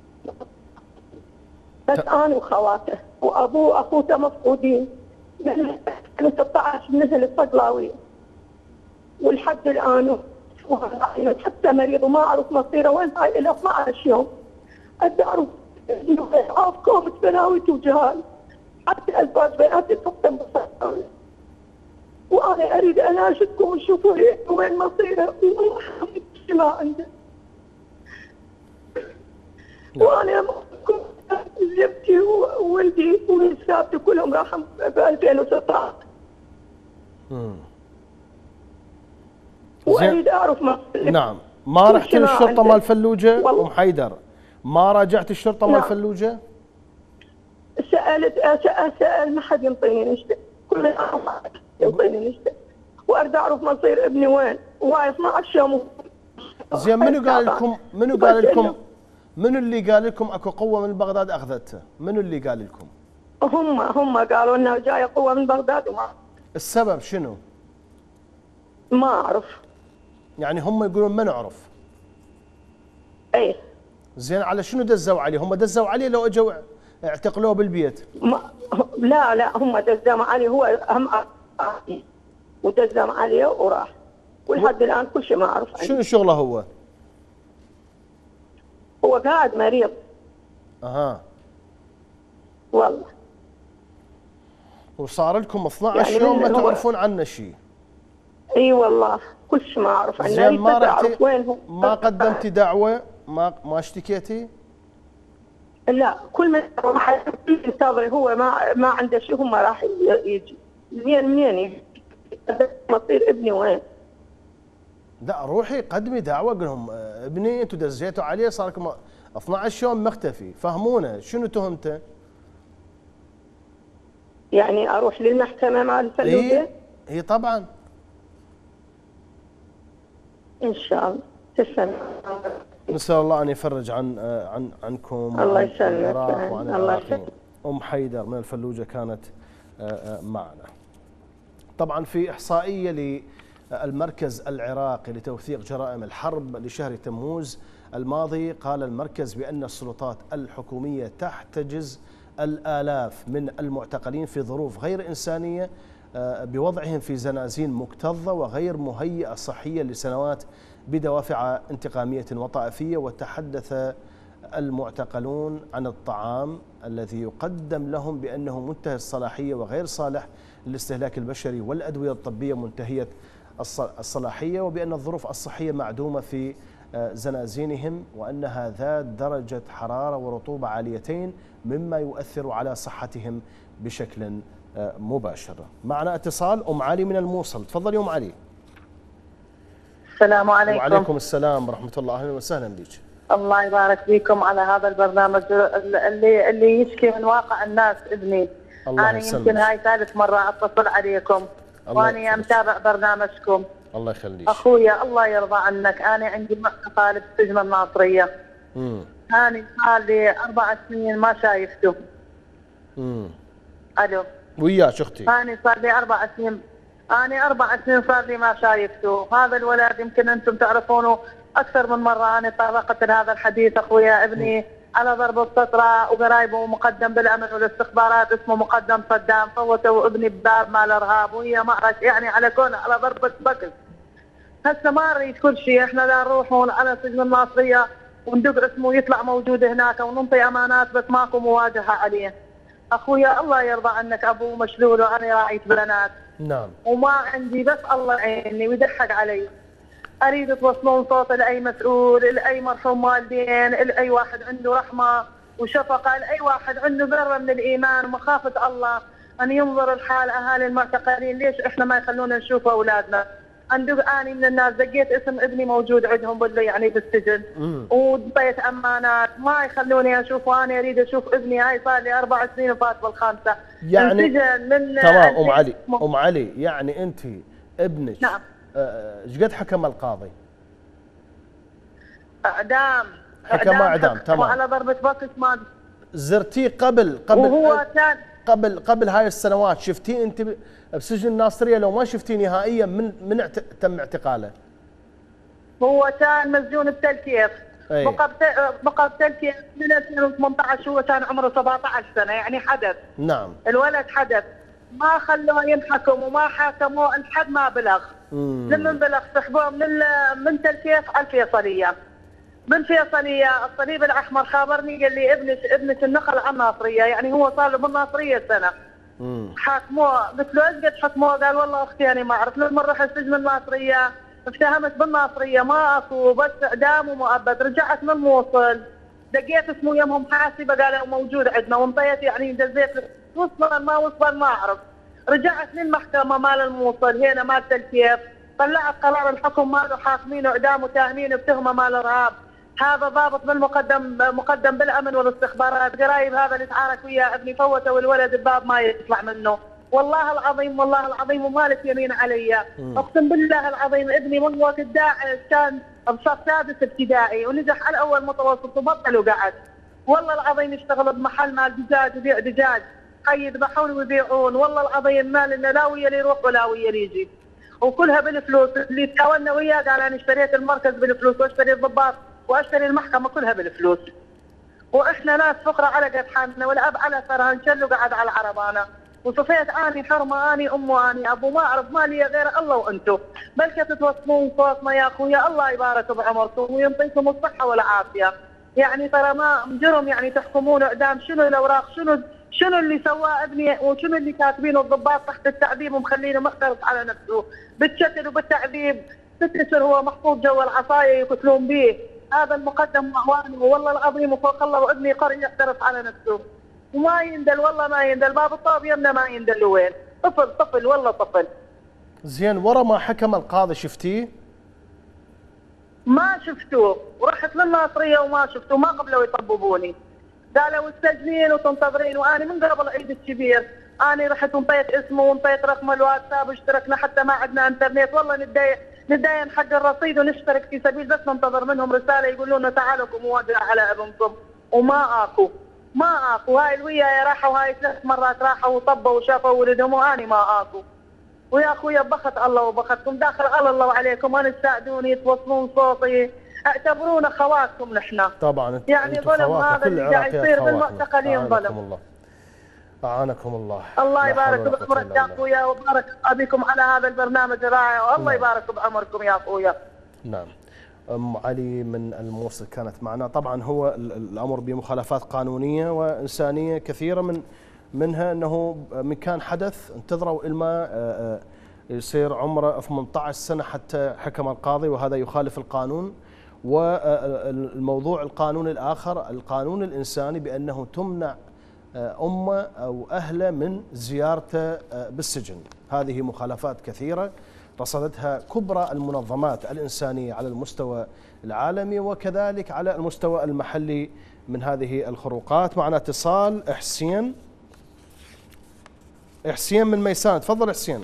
Speaker 9: بس أنا وخواته وأبوه وأخوته مفقودين من 16 نزل الصقلاوية ولحد الآن حتى مريض وما أعرف مصيره وين. هاي إلى 12 يوم أبي أعرف إنه كومة بلاويت وجهال حتى الباس بيناتي تقدم بالصقلاوية. وأنا أريد أناشدكم وشوفوا لي وين مصيره ما عنده. وأنا زوجتي وولدي ونسابتي كلهم راحوا ب 2016. واريد اعرف مصيري.
Speaker 1: نعم. ما رحت للشرطه مال فلوجه ام حيدر؟ ما راجعت الشرطه مال فلوجه؟
Speaker 9: سأل ما حد ينطيني نشبه، كل ينطيني نشبه، واريد اعرف مصير ابني وين، وهاي 12 يوم.
Speaker 1: زين منو قال لكم منو اللي قال لكم اكو قوه من بغداد اخذتها؟ منو اللي قال لكم؟
Speaker 9: هم قالوا انه جايه قوه من بغداد وما
Speaker 1: السبب شنو؟
Speaker 9: ما اعرف.
Speaker 1: يعني هم يقولون ما نعرف.
Speaker 9: ايه.
Speaker 1: زين على شنو دزوا عليه؟ هم دزوا عليه لو اجوا اعتقلوه بالبيت؟
Speaker 9: لا هم دزوا عليه، هو اهم ودزوا عليه وراح ولحد الان كل شيء ما اعرف عنه.
Speaker 1: شنو شغله هو؟
Speaker 9: هو قاعد مريض.
Speaker 1: اها.
Speaker 9: والله.
Speaker 1: وصار لكم 12 يوم ما تعرفون عنه شيء.
Speaker 9: اي والله كل شيء ما اعرف عنه.
Speaker 1: زين ما رحتي ما قدمتي دعوه؟ ما اشتكيتي؟
Speaker 9: لا كل ما راح ينتظر هو ما عنده شيء هم راح يجي. منين يجي؟ مصير ابني وين؟
Speaker 1: لا روحي قدمي دعوه قول لهم ابني انتم دزيتوا عليه صار لكم 12 يوم مختفي، فهمونا شنو تهمته؟
Speaker 9: يعني اروح للمحكمه مع الفلوجه؟
Speaker 1: اي طبعا.
Speaker 9: ان شاء الله. تسلم.
Speaker 1: نسال الله ان يفرج عنكم
Speaker 9: الله يسلمك
Speaker 1: وعن العراقيين. ام حيدر من الفلوجه كانت معنا. طبعا في احصائيه للمركز العراقي لتوثيق جرائم الحرب لشهر تموز الماضي، قال المركز بان السلطات الحكوميه تحتجز الآلاف من المعتقلين في ظروف غير إنسانية بوضعهم في زنازين مكتظة وغير مهيئة صحيا لسنوات بدوافع انتقامية وطائفية. وتحدث المعتقلون عن الطعام الذي يقدم لهم بأنه منتهي الصلاحية وغير صالح للاستهلاك البشري، والأدوية الطبية منتهية الصلاحية، وبأن الظروف الصحية معدومة في زنازينهم، وأنها ذات درجة حرارة ورطوبة عاليتين مما يؤثر على صحتهم بشكل مباشر. معنا اتصال أم علي من الموصل. تفضلي أم علي.
Speaker 10: السلام عليكم.
Speaker 1: وعليكم السلام ورحمة الله. أهلا وسهلا بك.
Speaker 10: الله يبارك فيكم على هذا البرنامج اللي يشكي من واقع الناس ابني. أنا يمكن هاي ثالث مرة أتصل عليكم وأنا متابع برنامجكم.
Speaker 1: الله يخليك.
Speaker 10: أخويا الله يرضى عنك، أنا عندي معتقل في السجن الناصرية. أنا صار لي 4 سنين ما شايفته. ألو.
Speaker 1: وياك أختي.
Speaker 10: أنا صار لي 4 سنين. أنا 4 سنين صار لي ما شايفته. هذا الولد يمكن أنتم تعرفونه أكثر من مرة. أنا طرقت لهذا الحديث أخويا ابني على ضرب السطرة وقرايبه مقدم بالأمن والاستخبارات اسمه مقدم صدام، فوتوا ابني بباب مال إرهاب وهي معرش يعني على كون على ضربة بكر. هسه ما نريد كل شيء، احنا لا نروح على سجن الناصرية وندق اسمه يطلع موجود هناك وننطي أمانات بس ماكو مواجهة عليه. أخويا الله يرضى عنك أبوه مشلول وأنا راعية بنات.
Speaker 1: نعم.
Speaker 10: وما عندي بس الله يعيني ويضحك علي. أريد توصلون صوت لأي مسؤول، لأي مرحوم والدين، لأي واحد عنده رحمة وشفقة، لأي واحد عنده ذرة من الإيمان ومخافة الله أن ينظر الحال أهالي المعتقلين. ليش إحنا ما يخلونا نشوف أولادنا؟ أني من الناس دقيت اسم ابني موجود عندهم يعني بالسجن وضيت أمانات ما يخلوني أشوف، وأنا أريد أشوف ابني. هاي صار لي 4 سنين وفات بالخامسة.
Speaker 1: يعني من تمام أم علي. أم علي يعني أنت ابنك
Speaker 10: نعم
Speaker 1: ايش قد حكم القاضي؟
Speaker 10: اعدام.
Speaker 1: حكم اعدام. تمام.
Speaker 10: وعلى ضربة بكس ما
Speaker 1: زرتيه قبل
Speaker 10: وهو كان
Speaker 1: قبل هاي السنوات شفتيه انت بسجن الناصرية؟ لو ما شفتيه نهائيا من تم اعتقاله؟
Speaker 10: هو كان مسجون بتلكيف. بقى بتلكيف من 2018. هو كان عمره 17 سنة يعني حدث.
Speaker 1: نعم.
Speaker 10: الولد حدث ما خلوه ينحكم وما حاكموه لحد ما بلغ. لما بلغ سحبوه من تلكيف على الفيصلية. من فيصلية الصليب الأحمر خابرني قال لي ابنك النقل على الناصرية، يعني هو صار له بالناصرية سنة. حاكموه. قلت له ايش قد حكموه؟ قال والله اختي انا ما اعرف. لما رحت سجن الناصرية افتهمت بالناصرية ما اكو بس اعدام ومؤبد. رجعت من الموصل دقيت اسمه يمهم حاسبة قالوا موجود عندنا وانطيت يعني دزيت وصلا ما وصلا ما اعرف. رجعت للمحكمة مال الموصل هنا مال تلكيف طلعت قرار الحكم ماله حاكمينه اعدام وتاهمينه بتهمة مال ارهاب. هذا ضابط مقدم بالامن والاستخبارات. قرايب هذا اللي تعارك وياه ابني فوتوا الولد الباب ما يطلع منه. والله العظيم والله العظيم ومالك يمين علي. اقسم بالله العظيم ابني من وقت داعش كان بصف 6 ابتدائي ونجح على اول متوسط وبطل وقعد. والله العظيم يشتغل بمحل مال دجاج يبيع دجاج. يذبحون ويبيعون. والله العظيم ما لنا لا ويا اللي يروح ولا ويا اللي يجي. وكلها بالفلوس. اللي تاولنا وياه قال انا اشتريت المركز بالفلوس واشتري الضباط واشتري المحكمه كلها بالفلوس. واحنا ناس فقراء على قد حالنا والاب على ثرها نشل وقعد على العربانه. وصفيت اني حرمه اني ام واني ابو ما اعرف ما لي غير الله وانتم. بلكي تتوصلون صوتنا يا اخويا. الله يبارك بعمركم ويعطيكم الصحه والعافيه. يعني ترى ما جرم يعني تحكمونه اعدام. شنو الاوراق؟ شنو اللي سواه ابني وشنو اللي كاتبينه الضباط تحت التعذيب ومخلينه محترف على نفسه بالشكل وبالتعذيب. 6 اشهر هو محفوظ جوا العصايه يقتلون به. هذا المقدم واعوانه والله العظيم وفوق الله وابني قري يحترف على نفسه وما يندل. والله ما يندل. باب الطاب يمنا ما يندل وين. طفل والله طفل.
Speaker 1: زين ورا ما حكم القاضي شفتيه؟
Speaker 10: ما شفتوه ورحت للناصريه وما شفتوه. ما قبلوا يطببوني. قالوا تسجلين وتنتظرين. وانا من قبل العيد الكبير انا رحت وانطيت اسمه وانطيت رقم الواتساب واشتركنا حتى ما عندنا انترنت. والله نتداين حق الرصيد ونشترك في سبيل بس ننتظر منهم رساله يقولوا لنا تعالوا مواجهه على ابنكم. وما اكو. هاي الويا راحوا هاي 3 مرات راحوا وطبوا وشافوا ولدهم وانا ما اكو. ويا اخويا بخت الله وبختكم داخل على الله وعليكم. انا تساعدوني توصلون صوتي. اعتبرونا خواتكم نحن.
Speaker 1: طبعا
Speaker 10: يعني ظلم هذا اللي قاعد يصير بالمعتقلين ظلم.
Speaker 1: أعانكم الله.
Speaker 10: الله يبارك بعمرك يا اخويا وبارك بكم على هذا البرنامج الرائع والله يبارك بعمركم يا اخويا.
Speaker 1: نعم. أم علي من الموصل كانت معنا. طبعا هو الأمر بمخالفات قانونية وإنسانية كثيرة منها أنه من كان حدث انتظروا إلما يصير عمره 18 سنة حتى حكم القاضي وهذا يخالف القانون. والموضوع القانوني الآخر القانون الإنساني بأنه تمنع أمه أو أهله من زيارته بالسجن. هذه مخالفات كثيرة رصدتها كبرى المنظمات الإنسانية على المستوى العالمي وكذلك على المستوى المحلي من هذه الخروقات. معنا اتصال. حسين من ميسان. تفضل حسين.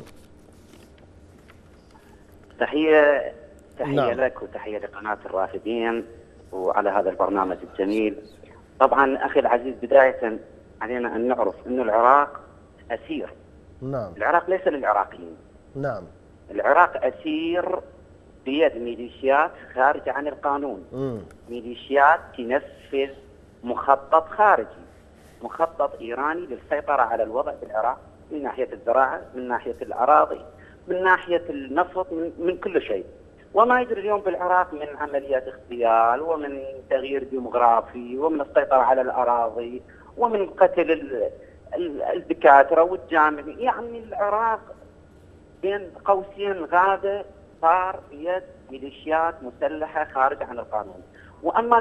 Speaker 11: تحية
Speaker 1: نعم.
Speaker 11: لك وتحية لقناة الرافدين وعلى هذا البرنامج الجميل. طبعا أخي العزيز بداية علينا أن نعرف أن العراق أسير.
Speaker 1: نعم.
Speaker 11: العراق ليس للعراقيين.
Speaker 1: نعم.
Speaker 11: العراق أسير بيد ميليشيات خارجة عن القانون. ميليشيات تنفذ مخطط خارجي، مخطط إيراني للسيطرة على الوضع بالعراق من ناحية الزراعة، من ناحية الأراضي، من ناحية النفط، من كل شيء. وما يجري اليوم بالعراق من عمليات اغتيال ومن تغيير ديموغرافي ومن السيطرة على الأراضي ومن قتل الدكاترة والجامعين. يعني العراق بين قوسين غابة صار بيد ميليشيات مسلحة خارج عن القانون. وأما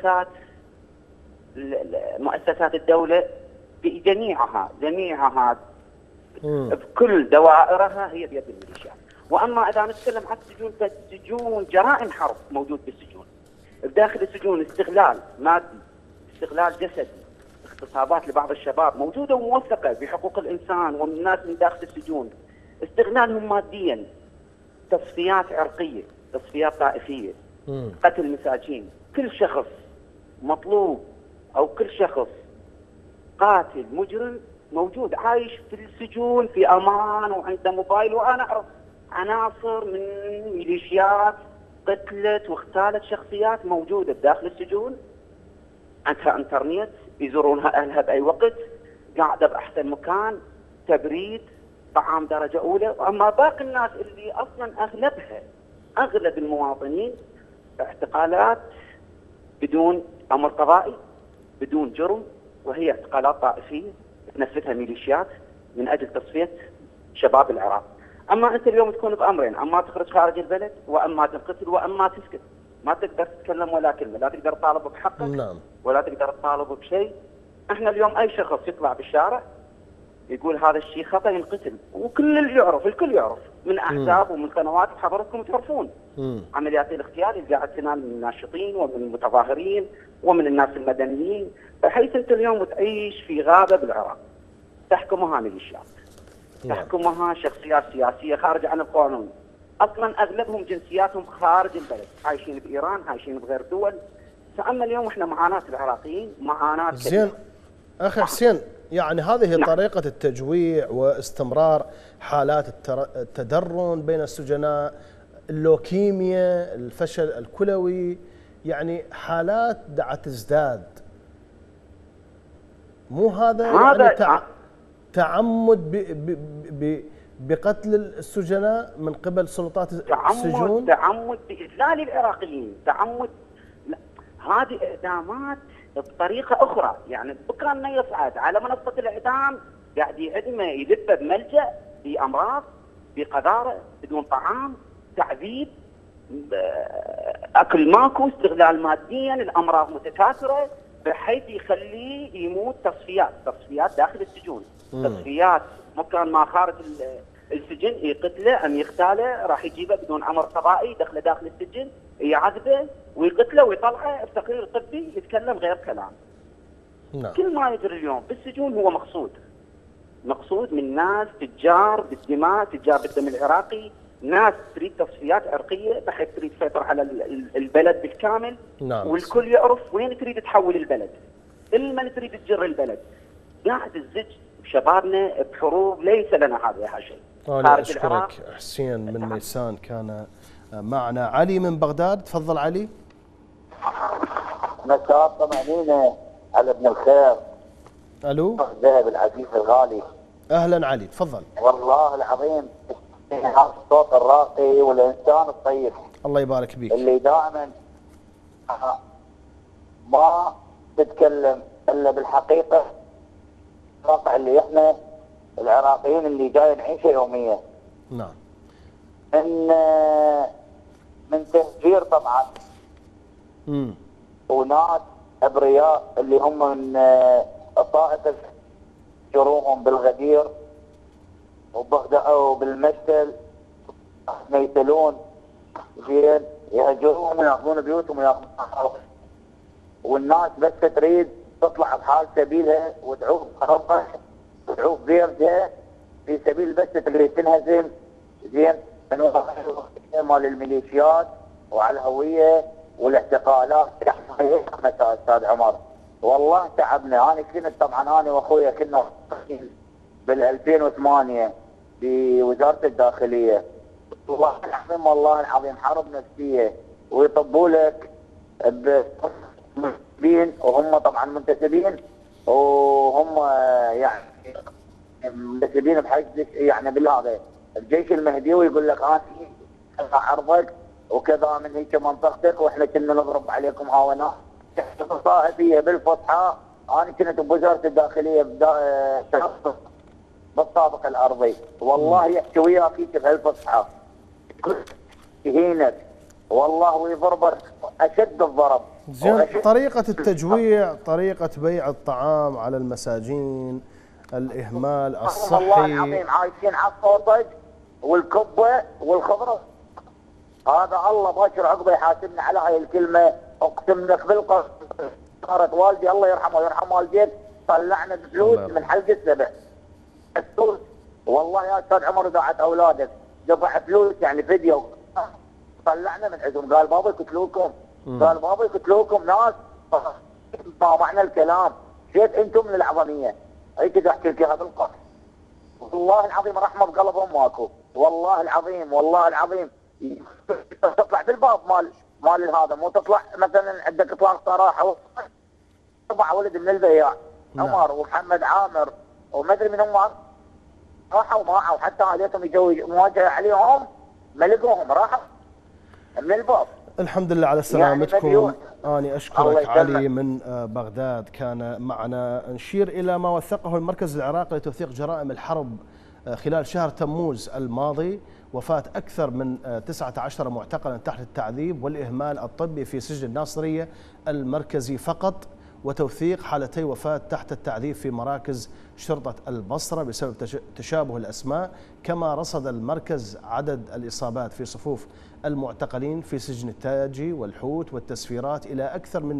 Speaker 11: مؤسسات الدولة بجميعها بكل دوائرها هي بيد الميليشيات. واما اذا نتكلم عن السجون فالسجون جرائم حرب موجود بالسجون. بداخل السجون استغلال مادي، استغلال جسدي، اغتصابات لبعض الشباب موجوده وموثقه بحقوق الانسان ومن الناس من داخل السجون، استغلالهم ماديا، تصفيات عرقيه، تصفيات طائفيه، قتل مساجين. كل شخص مطلوب او كل شخص قاتل مجرم موجود عايش في السجون في امان وعنده موبايل. وانا اعرف عناصر من ميليشيات قتلت واغتالت شخصيات موجوده داخل السجون، عندها انترنت يزورونها اهلها باي وقت، قاعده باحسن مكان، تبريد، طعام درجه اولى. واما باقي الناس اللي اصلا اغلب المواطنين اعتقالات بدون امر قضائي، بدون جرم، وهي اعتقالات طائفيه تنفذها ميليشيات من اجل تصفيه شباب العراق. اما انت اليوم تكون بامرين، اما تخرج خارج البلد واما تنقتل واما تسكت، ما تقدر تتكلم ولا كلمه، لا تقدر تطالب بحقك. نعم. ولا تقدر تطالب بشيء. احنا اليوم اي شخص يطلع بالشارع يقول هذا الشيء خطا ينقتل، وكل اللي يعرف، الكل يعرف من احزاب ومن قنوات وحضراتكم تعرفون عمليات الاغتيال اللي قاعد تنال من الناشطين ومن المتظاهرين ومن الناس المدنيين، بحيث انت اليوم تعيش في غابه بالعراق تحكمها ميليشيات، تحكمها شخصيات سياسيه خارجه عن القانون، اصلا اغلبهم جنسياتهم خارج البلد، عايشين بايران، عايشين بغير دول. فاما اليوم احنا معاناه العراقيين معاناه
Speaker 1: زين اخي حسين، يعني هذه طريقه التجويع واستمرار حالات التدرن بين السجناء، اللوكيميا، الفشل الكلوي، يعني حالات دعت تزداد. مو هذا يعني تعمد بقتل السجناء من قبل سلطات السجون؟
Speaker 11: تعمد بإذلال العراقيين، تعمد. هذه اعدامات بطريقه اخرى، يعني كان يصعد على منصه الاعدام قاعد يعدمه يذبه بملجا، بامراض، بقذاره، بدون طعام، تعذيب، اكل ماكو، استغلال ماديا، الامراض متكاثره بحيث يخليه يموت تصفيات داخل السجون، تصفيات مكان ما خارج السجن يقتله ام يغتاله، راح يجيبه بدون امر قضائي يدخله داخل السجن يعذبه ويقتله ويطلعه بتقرير طبي يتكلم غير كلام.
Speaker 1: نعم.
Speaker 11: كل ما يجري اليوم بالسجون هو مقصود من ناس تجار بالدماء، تجار بالدم العراقي، ناس تريد تصفيات عرقيه بحيث تريد تسيطر على البلد بالكامل.
Speaker 1: نعم.
Speaker 11: والكل يعرف وين تريد تحول البلد، من تريد تجر البلد. قاعد تزج شبابنا بحروب ليس لنا هذا شيء.
Speaker 1: أنا أشكرك حسين من ميسان كان معنا. علي من بغداد، تفضل علي.
Speaker 12: مساء طمأنينة على ابن الخير.
Speaker 1: الو
Speaker 12: ذهب العزيز الغالي.
Speaker 1: اهلا علي، تفضل.
Speaker 12: والله العظيم الصوت الراقي والانسان الطيب.
Speaker 1: الله يبارك بيك.
Speaker 12: اللي دائما ما تتكلم الا بالحقيقه، الواقع اللي احنا العراقيين اللي جاي نعيشه يوميا.
Speaker 1: نعم.
Speaker 12: من تفجير طبعا. وناس ابرياء اللي هم من الطائفه يجروهم بالغدير وبالمشتل، يقتلون زين، يهجرون وياخذون بيوتهم وياخذون. والناس بس تريد تطلع بحال سبيلها وتعوق ربها وتعوق بيرجها في سبيل بس تريد تنهزم زين مال الميليشيات وعلى الهويه والاعتقالات. استاذ عمر والله تعبنا. انا كنت طبعا انا واخويا كنا بال 2008 بوزاره الداخليه. والله العظيم حرب نفسيه، ويطبوا لك بين وهم طبعا منتسبين، وهم يعني منتسبين بحج يعني بالهذا الجيش المهديوي، يقول لك انا عرضك وكذا من هيك منطقتك واحنا كنا نضرب عليكم هاونا. صاحبيه بالفصحى انا كنت بوزاره الداخليه بالطابق الارضي، والله يحكي وياك بهالفصحى يهينك والله ويضربك اشد الضرب.
Speaker 1: زين، طريقه التجويع، طريقه بيع الطعام على المساجين، الاهمال الصحي.
Speaker 12: والله العظيم عايشين على الصوتج والكبه والخضره. هذا الله باكر عقبه يحاسبنا على هاي الكلمه. اقسم لك بالقصد صارت والدي الله يرحمه ويرحم والديك طلعنا بفلوس من حلق السبع. الفلوس والله يا استاذ عمر دعت اولادك دفع فلوس يعني فيديو طلعنا من عندهم. قال بابا يقتلوكم، قال بابا يقتلوكم ناس ما معنى الكلام. شيت انتم من العظميه. هيك احكي لك اياها بالقصد. والله العظيم رحمه بقلبهم ماكو. والله العظيم والله العظيم تطلع بالباب مال هذا، مو تطلع مثلا عندك اطلاق صراحه 4 ولد من البياع عمر ومحمد عامر وما ادري من هم راحوا معه، وحتى عليهم يجوا مواجهه عليهم ما لقوهم راحوا من الباب.
Speaker 1: الحمد لله على سلامتكم. يعني أنا أشكرك علي من بغداد كان معنا. نشير إلى ما وثقه المركز العراقي لتوثيق جرائم الحرب خلال شهر تموز الماضي. وفاة أكثر من 19 معتقلا تحت التعذيب والإهمال الطبي في سجن الناصرية المركزي فقط، وتوثيق حالتي وفاة تحت التعذيب في مراكز شرطة البصرة بسبب تشابه الأسماء. كما رصد المركز عدد الإصابات في صفوف المعتقلين في سجن التاجي والحوت والتسفيرات إلى أكثر من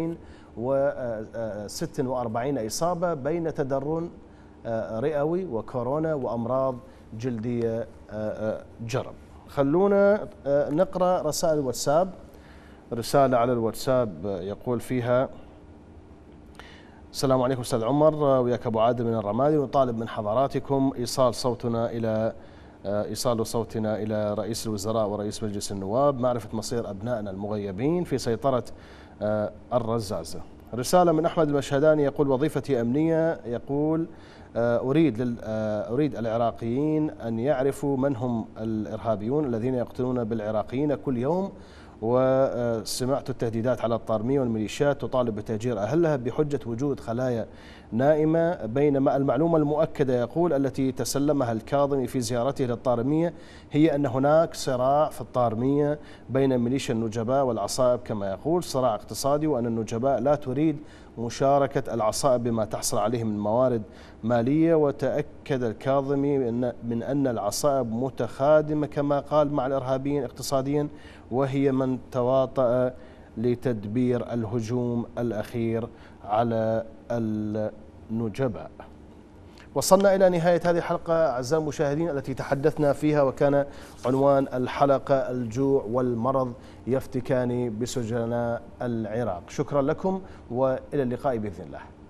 Speaker 1: 246 إصابة بين تدرن رئوي وكورونا وأمراض جلدية جرب. خلونا نقرأ رسائل الواتساب. رسالة على الواتساب يقول فيها: السلام عليكم أستاذ عمر، وياك أبو عادل من الرمادي، ونطالب من حضراتكم إيصال صوتنا إلى رئيس الوزراء ورئيس مجلس النواب، معرفة مصير أبنائنا المغيبين في سيطرة الرزازة. رسالة من أحمد المشهداني يقول: وظيفتي أمنية، يقول أريد العراقيين أن يعرفوا من هم الإرهابيون الذين يقتلون بالعراقيين كل يوم وسمعت التهديدات على الطارمية والميليشيات تطالب بتهجير أهلها بحجة وجود خلايا نائمة، بينما المعلومة المؤكدة يقول التي تسلمها الكاظمي في زيارته للطارمية هي أن هناك صراع في الطارمية بين ميليشيا النجباء والعصائب كما يقول، صراع اقتصادي، وأن النجباء لا تريد مشاركة العصائب بما تحصل عليه من موارد مالية. وتأكد الكاظمي من أن العصائب متخادمة كما قال مع الإرهابيين اقتصاديا، وهي من تواطأ لتدبير الهجوم الأخير على النجباء. وصلنا إلى نهاية هذه الحلقة أعزائي المشاهدين التي تحدثنا فيها، وكان عنوان الحلقة الجوع والمرض يفتكان بسجناء العراق. شكرا لكم وإلى اللقاء بإذن الله.